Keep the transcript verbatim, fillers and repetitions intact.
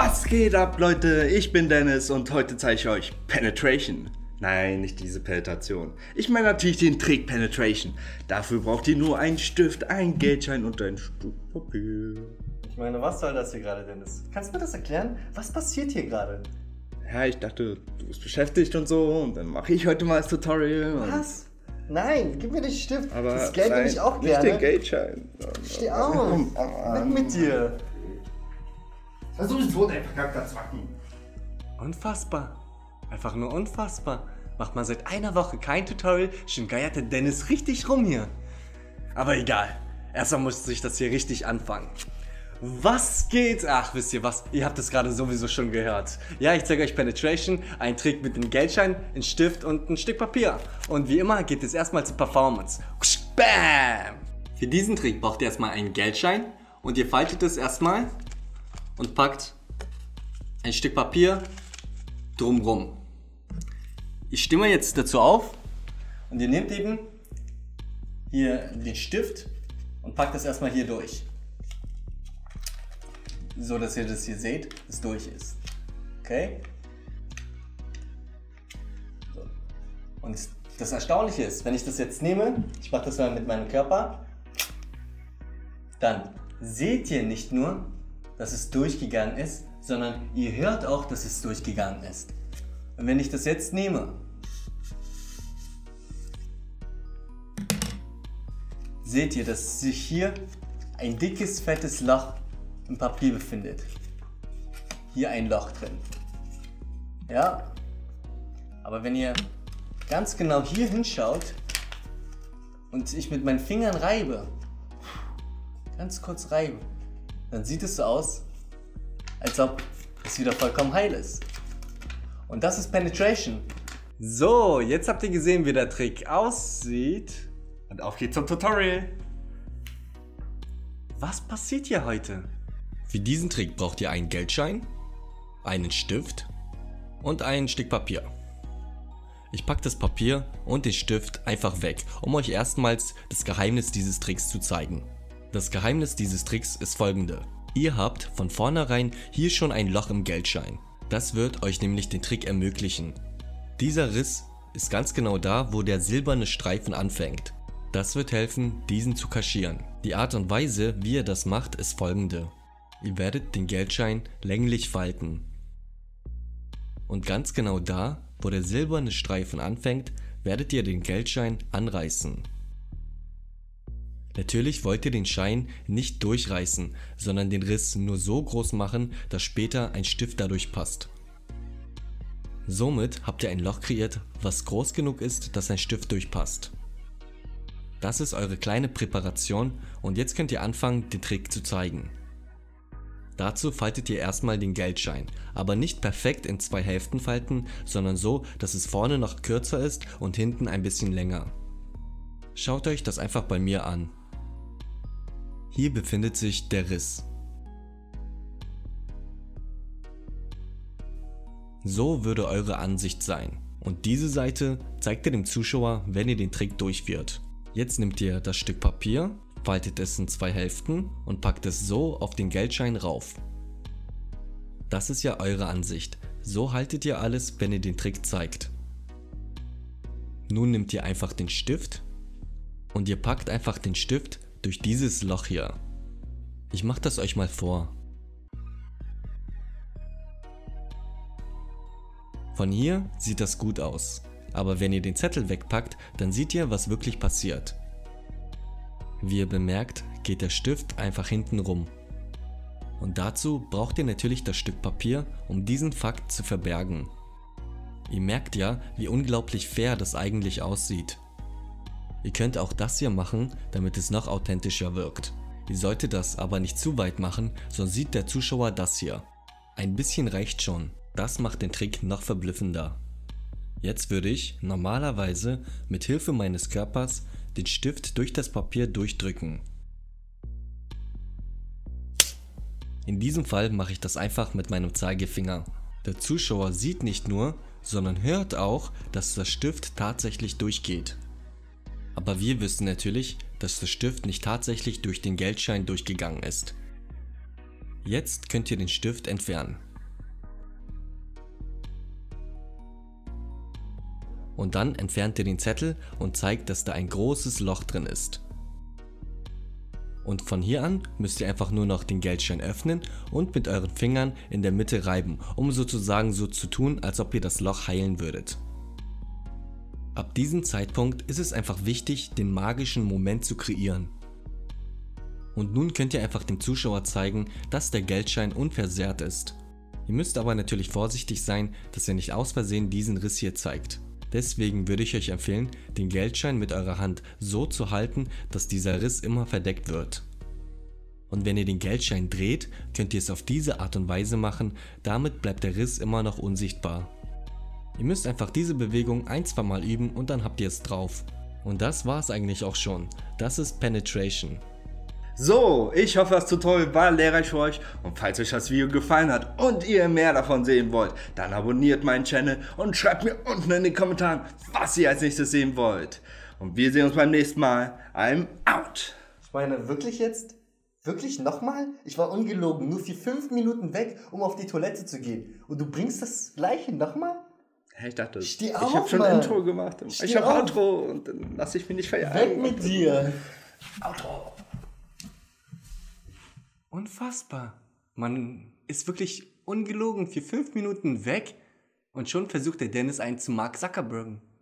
Was geht ab, Leute? Ich bin Dennis und heute zeige ich euch Penetration. Nein, nicht diese Penetration. Ich meine natürlich den Trick Penetration. Dafür braucht ihr nur einen Stift, einen Geldschein und ein Stück Papier. Ich meine, was soll das hier gerade, Dennis? Kannst du mir das erklären? Was passiert hier gerade? Ja, ich dachte, du bist beschäftigt und so und dann mache ich heute mal das Tutorial. Was? Nein, gib mir den Stift. Aber das Geld nein, will ich auch nicht gerne. den Geldschein. Steh auf. Weg mit dir. Das ist sowieso dein verkackter Zwacken. Unfassbar. Einfach nur unfassbar. Macht man seit einer Woche kein Tutorial, schon geiert der Dennis richtig rum hier. Aber egal. Erstmal muss ich das hier richtig anfangen. Was geht? Ach, wisst ihr was? Ihr habt es gerade sowieso schon gehört. Ja, ich zeige euch Penetration, ein Trick mit einem Geldschein, einem Stift und ein Stück Papier. Und wie immer geht es erstmal zur Performance. Bam! Für diesen Trick braucht ihr erstmal einen Geldschein und ihr faltet es erstmal und packt ein Stück Papier drumrum. Ich stimme jetzt dazu auf und ihr nehmt eben hier den Stift und packt das erstmal hier durch. So, dass ihr das hier seht, dass es durch ist. Okay? So. Und das Erstaunliche ist, wenn ich das jetzt nehme, ich mache das mal mit meinem Körper, dann seht ihr nicht nur, dass es durchgegangen ist, sondern ihr hört auch, dass es durchgegangen ist. Und wenn ich das jetzt nehme, seht ihr, dass sich hier ein dickes, fettes Loch im Papier befindet. Hier ein Loch drin. Ja? Aber wenn ihr ganz genau hier hinschaut und ich mit meinen Fingern reibe, ganz kurz reibe, dann sieht es so aus, als ob es wieder vollkommen heil ist. Und das ist Penetration. So, jetzt habt ihr gesehen, wie der Trick aussieht. Und auf geht's zum Tutorial. Was passiert hier heute? Für diesen Trick braucht ihr einen Geldschein, einen Stift und ein Stück Papier. Ich packe das Papier und den Stift einfach weg, um euch erstmals das Geheimnis dieses Tricks zu zeigen. Das Geheimnis dieses Tricks ist folgende. Ihr habt von vornherein hier schon ein Loch im Geldschein. Das wird euch nämlich den Trick ermöglichen. Dieser Riss ist ganz genau da, wo der silberne Streifen anfängt. Das wird helfen, diesen zu kaschieren. Die Art und Weise, wie ihr das macht, ist folgende. Ihr werdet den Geldschein länglich falten. Und ganz genau da, wo der silberne Streifen anfängt, werdet ihr den Geldschein anreißen. Natürlich wollt ihr den Schein nicht durchreißen, sondern den Riss nur so groß machen, dass später ein Stift dadurch passt. Somit habt ihr ein Loch kreiert, was groß genug ist, dass ein Stift durchpasst. Das ist eure kleine Präparation und jetzt könnt ihr anfangen, den Trick zu zeigen. Dazu faltet ihr erstmal den Geldschein, aber nicht perfekt in zwei Hälften falten, sondern so, dass es vorne noch kürzer ist und hinten ein bisschen länger. Schaut euch das einfach bei mir an. Hier befindet sich der Riss. So würde eure Ansicht sein. Und diese Seite zeigt ihr dem Zuschauer, wenn ihr den Trick durchführt. Jetzt nehmt ihr das Stück Papier, faltet es in zwei Hälften und packt es so auf den Geldschein rauf. Das ist ja eure Ansicht. So haltet ihr alles, wenn ihr den Trick zeigt. Nun nehmt ihr einfach den Stift und ihr packt einfach den Stift durch dieses Loch hier. Ich mache das euch mal vor. Von hier sieht das gut aus, aber wenn ihr den Zettel wegpackt, dann seht ihr, was wirklich passiert. Wie ihr bemerkt, geht der Stift einfach hinten rum. Und dazu braucht ihr natürlich das Stück Papier, um diesen Fakt zu verbergen. Ihr merkt ja, wie unglaublich fair das eigentlich aussieht. Ihr könnt auch das hier machen, damit es noch authentischer wirkt. Ihr solltet das aber nicht zu weit machen, sonst sieht der Zuschauer das hier. Ein bisschen reicht schon. Das macht den Trick noch verblüffender. Jetzt würde ich normalerweise mit Hilfe meines Körpers den Stift durch das Papier durchdrücken. In diesem Fall mache ich das einfach mit meinem Zeigefinger. Der Zuschauer sieht nicht nur, sondern hört auch, dass der Stift tatsächlich durchgeht. Aber wir wissen natürlich, dass der Stift nicht tatsächlich durch den Geldschein durchgegangen ist. Jetzt könnt ihr den Stift entfernen. Und dann entfernt ihr den Zettel und zeigt, dass da ein großes Loch drin ist. Und von hier an müsst ihr einfach nur noch den Geldschein öffnen und mit euren Fingern in der Mitte reiben, um sozusagen so zu tun, als ob ihr das Loch heilen würdet. Ab diesem Zeitpunkt ist es einfach wichtig, den magischen Moment zu kreieren. Und nun könnt ihr einfach dem Zuschauer zeigen, dass der Geldschein unversehrt ist. Ihr müsst aber natürlich vorsichtig sein, dass ihr nicht aus Versehen diesen Riss hier zeigt. Deswegen würde ich euch empfehlen, den Geldschein mit eurer Hand so zu halten, dass dieser Riss immer verdeckt wird. Und wenn ihr den Geldschein dreht, könnt ihr es auf diese Art und Weise machen, damit bleibt der Riss immer noch unsichtbar. Ihr müsst einfach diese Bewegung ein, zwei Mal üben und dann habt ihr es drauf. Und das war es eigentlich auch schon. Das ist Penetration. So, ich hoffe, das Tutorial war lehrreich für euch und falls euch das Video gefallen hat und ihr mehr davon sehen wollt, dann abonniert meinen Channel und schreibt mir unten in den Kommentaren, was ihr als nächstes sehen wollt. Und wir sehen uns beim nächsten Mal. I'm out. Ich meine, wirklich jetzt? Wirklich nochmal? Ich war ungelogen, nur für fünf Minuten weg, um auf die Toilette zu gehen. Und du bringst das Gleiche nochmal? Hey, ich dachte, Steh ich auf, habe schon Mann. Intro gemacht. Steh ich habe auf. Outro und dann lasse ich mich nicht verjagen. Weg mit dir! Outro. Unfassbar. Man ist wirklich ungelogen für fünf Minuten weg und schon versucht der Dennis einen zu Mark Zuckerbergen.